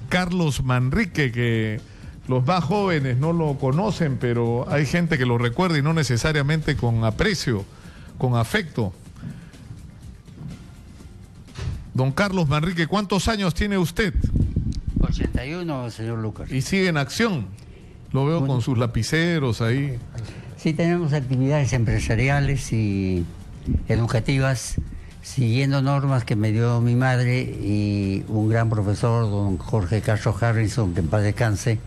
Carlos Manrique, que los más jóvenes no lo conocen, pero hay gente que lo recuerda y no necesariamente con aprecio, con afecto. Don Carlos Manrique, ¿cuántos años tiene usted? 81, señor Lucas. Y sigue en acción. Lo veo con sus lapiceros ahí. Sí, tenemos actividades empresariales y educativas, siguiendo normas que me dio mi madre y un gran profesor, don Jorge Castro Harrison, que en paz descanse,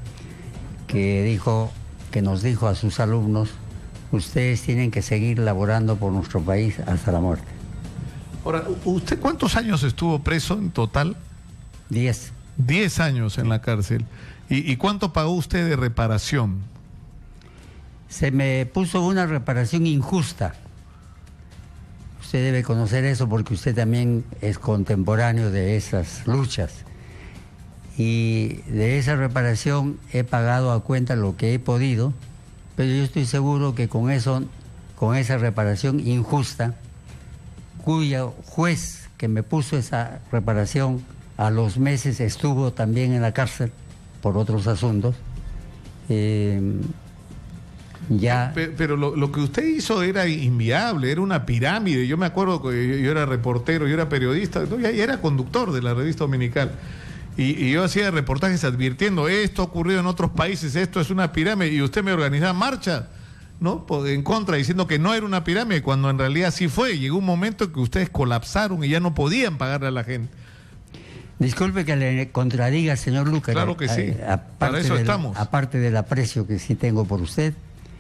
que nos dijo a sus alumnos: ustedes tienen que seguir laborando por nuestro país hasta la muerte. Ahora, ¿usted cuántos años estuvo preso en total? 10. 10 años en la cárcel. ¿Y cuánto pagó usted de reparación? Se me puso una reparación injusta. Usted debe conocer eso porque usted también es contemporáneo de esas luchas. Y de esa reparación he pagado a cuenta lo que he podido, pero yo estoy seguro que con esa reparación injusta, cuyo juez que me puso esa reparación a los meses estuvo también en la cárcel por otros asuntos, ya... Pero lo que usted hizo era inviable, era una pirámide. Yo me acuerdo que yo era reportero, yo era periodista, ¿no? Y era conductor de la revista dominical. Y yo hacía reportajes advirtiendo: esto ha ocurrido en otros países, esto es una pirámide. Y usted me organizaba marcha, ¿no?, en contra, diciendo que no era una pirámide, cuando en realidad sí fue. Llegó un momento en que ustedes colapsaron y ya no podían pagarle a la gente. Disculpe que le contradiga, señor Lucas. Claro que sí, para eso estamos. Aparte del aprecio que sí tengo por usted,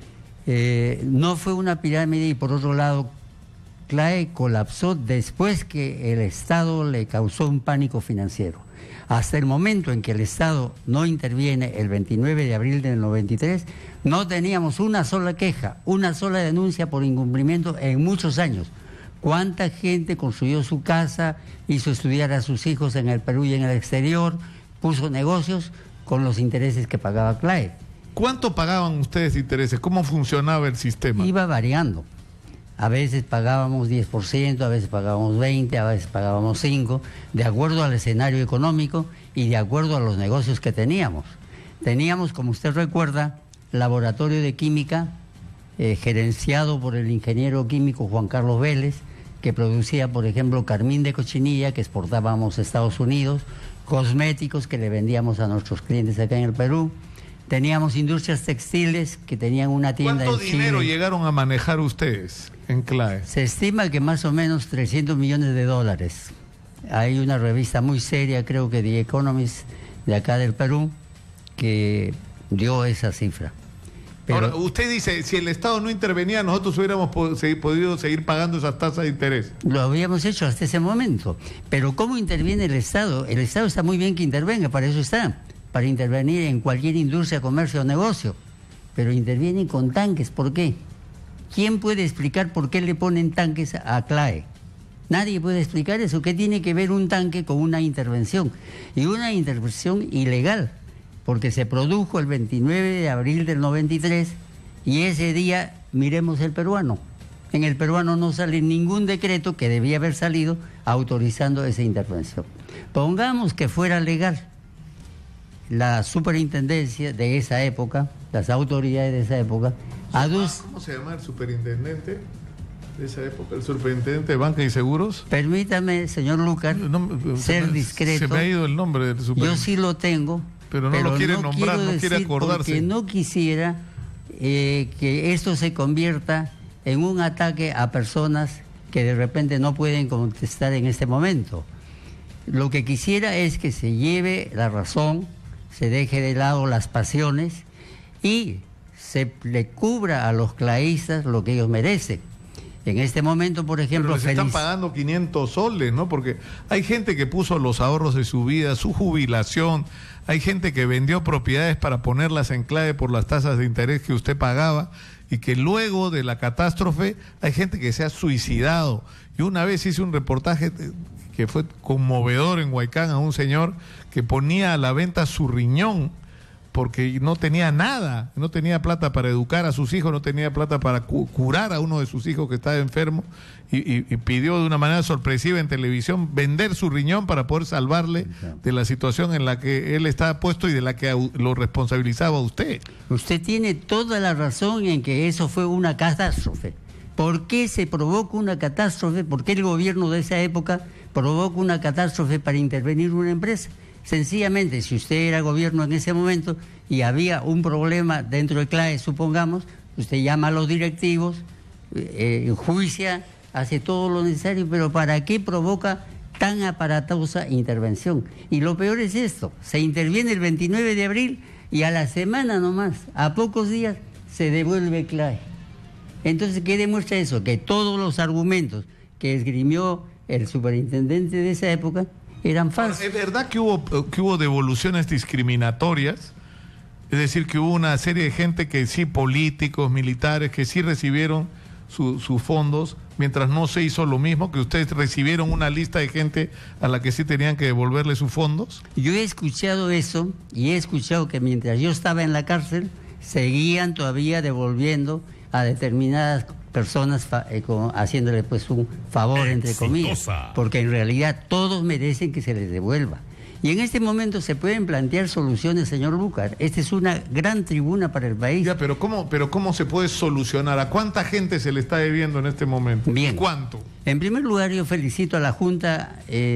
no fue una pirámide. Y por otro lado, CLAE colapsó después que el Estado le causó un pánico financiero. Hasta el momento en que el Estado no interviene, el 29 de abril del 93, no teníamos una sola queja, una sola denuncia por incumplimiento en muchos años. ¿Cuánta gente construyó su casa, hizo estudiar a sus hijos en el Perú y en el exterior, puso negocios con los intereses que pagaba CLAE? ¿Cuánto pagaban ustedes de intereses? ¿Cómo funcionaba el sistema? Iba variando. A veces pagábamos 10%, a veces pagábamos 20%, a veces pagábamos 5%, de acuerdo al escenario económico y de acuerdo a los negocios que teníamos. Teníamos, como usted recuerda, laboratorio de química, gerenciado por el ingeniero químico Juan Carlos Vélez, que producía, por ejemplo, carmín de cochinilla que exportábamos a Estados Unidos, cosméticos que le vendíamos a nuestros clientes acá en el Perú. Teníamos industrias textiles que tenían una tienda en Chile. ¿Cuánto dinero llegaron a manejar ustedes en CLAE? Se estima que más o menos $300 millones. Hay una revista muy seria, creo que The Economist, de acá del Perú, que dio esa cifra. Pero ahora, usted dice, si el Estado no intervenía, nosotros hubiéramos podido seguir pagando esas tasas de interés. Lo habíamos hecho hasta ese momento. Pero ¿cómo interviene el Estado? El Estado está muy bien que intervenga, para eso está, para intervenir en cualquier industria, comercio o negocio. Pero intervienen con tanques, ¿por qué? ¿Quién puede explicar por qué le ponen tanques a CLAE? Nadie puede explicar eso. ¿Qué tiene que ver un tanque con una intervención? Y una intervención ilegal, porque se produjo el 29 de abril del 93 y ese día, miremos el peruano. En el peruano no sale ningún decreto que debía haber salido autorizando esa intervención. Pongamos que fuera legal. La superintendencia de esa época, las autoridades de esa época, ¿Cómo se llama el superintendente de esa época? ¿El superintendente de Banca y Seguros? Permítame, señor Lucas, ser discreto. Se me ha ido el nombre del superintendente. Yo sí lo tengo. Pero no lo quiere nombrar, no quiere acordarse. Porque no quisiera que esto se convierta en un ataque a personas que de repente no pueden contestar en este momento. Lo que quisiera es que se lleve la razón, se deje de lado las pasiones y se le cubra a los claístas lo que ellos merecen. En este momento, por ejemplo... Pero les están pagando 500 soles, ¿no? Porque hay gente que puso los ahorros de su vida, su jubilación, hay gente que vendió propiedades para ponerlas en CLAE por las tasas de interés que usted pagaba, y que luego de la catástrofe hay gente que se ha suicidado. Yo una vez hice un reportaje que fue conmovedor en Huaycán a un señor que ponía a la venta su riñón porque no tenía nada, no tenía plata para educar a sus hijos, no tenía plata para curar a uno de sus hijos que estaba enfermo, y pidió de una manera sorpresiva en televisión vender su riñón para poder salvarle de la situación en la que él estaba puesto y de la que lo responsabilizaba usted. Usted tiene toda la razón en que eso fue una catástrofe. ¿Por qué se provoca una catástrofe? ¿Por qué el gobierno de esa época provoca una catástrofe para intervenir una empresa? Sencillamente, si usted era gobierno en ese momento y había un problema dentro del CLAE, supongamos, usted llama a los directivos, enjuicia, hace todo lo necesario, pero ¿para qué provoca tan aparatosa intervención? Y lo peor es esto, se interviene el 29 de abril y a la semana nomás, a pocos días, se devuelve el CLAE. Entonces, ¿qué demuestra eso? Que todos los argumentos que esgrimió el superintendente de esa época eran falsos. ¿Es verdad que hubo devoluciones discriminatorias? Es decir, que hubo una serie de gente que sí, políticos, militares, que sí recibieron sus fondos, mientras no se hizo lo mismo, que ustedes recibieron una lista de gente a la que sí tenían que devolverle sus fondos. Yo he escuchado eso y he escuchado que mientras yo estaba en la cárcel, seguían todavía devolviendo a determinadas personas haciéndole pues un favor, entre comillas, porque en realidad todos merecen que se les devuelva. Y en este momento se pueden plantear soluciones, señor Lucar. Esta es una gran tribuna para el país. Ya, pero ¿cómo se puede solucionar? ¿A cuánta gente se le está debiendo en este momento? Bien. ¿Y cuánto? En primer lugar, yo felicito a la Junta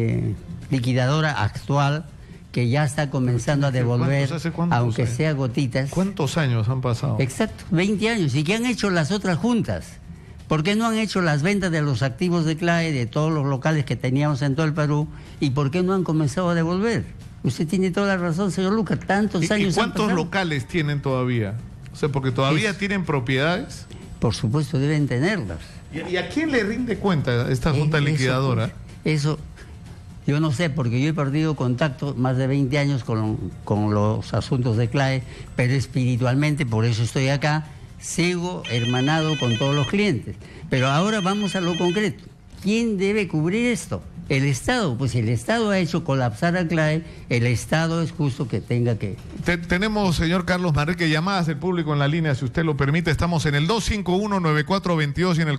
liquidadora actual, que ya está comenzando a devolver, aunque sea gotitas. ¿Cuántos años han pasado? Exacto, 20 años. ¿Y qué han hecho las otras juntas? ¿Por qué no han hecho las ventas de los activos de CLAE, de todos los locales que teníamos en todo el Perú? ¿Y por qué no han comenzado a devolver? Usted tiene toda la razón, señor Lucas, tantos años. ¿Y cuántos locales tienen todavía? O sea, porque todavía tienen propiedades. Por supuesto, deben tenerlas. ¿Y a quién le rinde cuenta esta junta liquidadora? Eso, yo no sé, porque yo he perdido contacto más de 20 años con los asuntos de CLAE, pero espiritualmente, por eso estoy acá, sigo hermanado con todos los clientes. Pero ahora vamos a lo concreto. ¿Quién debe cubrir esto? El Estado. Pues si el Estado ha hecho colapsar a CLAE, el Estado es justo que tenga que... Tenemos, señor Carlos Manrique, llamadas del público en la línea, si usted lo permite. Estamos en el 251-9422 y en el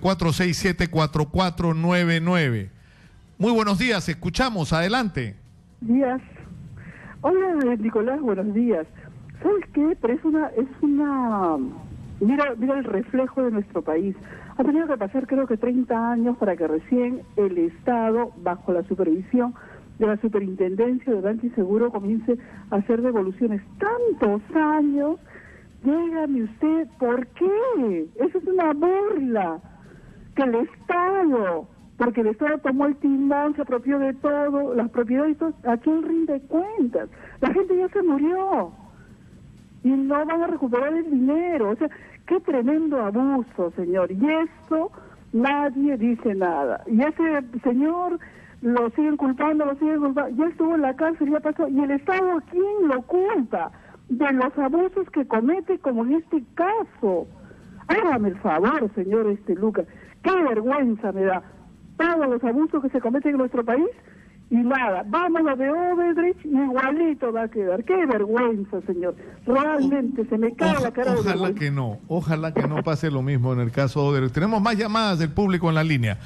467-4499. Muy buenos días, escuchamos, adelante. Días. Hola, Nicolás, buenos días. ¿Sabes qué? Pero es una... Mira el reflejo de nuestro país. Ha tenido que pasar creo que 30 años para que recién el Estado, bajo la supervisión de la Superintendencia de Banco y Seguro, comience a hacer devoluciones. Tantos años, dígame usted, ¿por qué? Eso es una burla. Que el Estado, porque el Estado tomó el timón, se apropió de todo, las propiedades y todo, ¿a quién rinde cuentas? La gente ya se murió y no van a recuperar el dinero. O sea, qué tremendo abuso, señor. Y eso nadie dice nada. Y ese señor lo siguen culpando. Ya estuvo en la cárcel, ya pasó. ¿Y el Estado a quién lo culpa? De los abusos que comete, como en este caso. Hágame el favor, señor Lucas. Qué vergüenza me da. Todos los abusos que se cometen en nuestro país, y nada, vamos a de Odebrecht, igualito va a quedar. Qué vergüenza, señor. Realmente se me cae la cara de vergüenza. Ojalá que no pase lo mismo en el caso de Odebrecht. Tenemos más llamadas del público en la línea.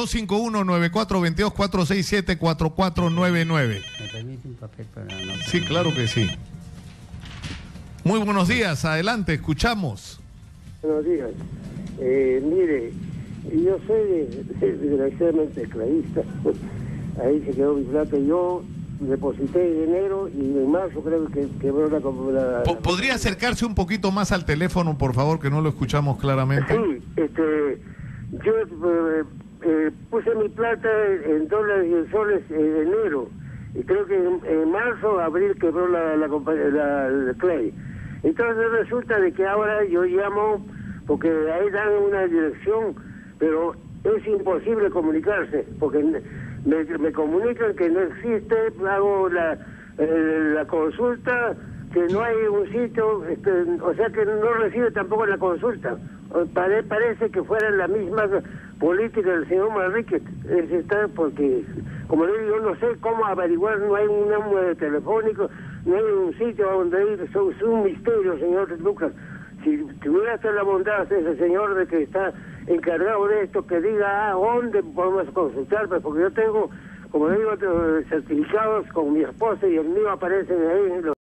251-9422-467-4499. ¿Me permite un papel para anotar? Sí, claro que sí. Muy buenos días, adelante, escuchamos. Buenos días. Mire, yo soy desgraciadamente esclavista. Ahí se quedó mi plata. Yo deposité en enero y en marzo creo que quebró la... ¿Podría acercarse un poquito más al teléfono, por favor, que no lo escuchamos claramente? Sí, yo puse mi plata en dólares y en soles en enero. Y creo que en marzo, abril quebró la CLAE. Entonces resulta de que ahora yo llamo, porque ahí dan una dirección, pero es imposible comunicarse, porque me comunican que no existe, hago la consulta, que no hay un sitio, o sea que no recibe tampoco la consulta. Parece que fuera la misma política del señor Manrique, porque, como le digo, yo no sé cómo averiguar, no hay un número telefónico, no hay un sitio a donde ir, es un misterio, señor Lucas. Si tuviera la bondad ese señor de que está encargado de esto, que diga dónde podemos consultar, pues, porque yo tengo, como digo, certificados con mi esposa y el mío aparecen ahí en los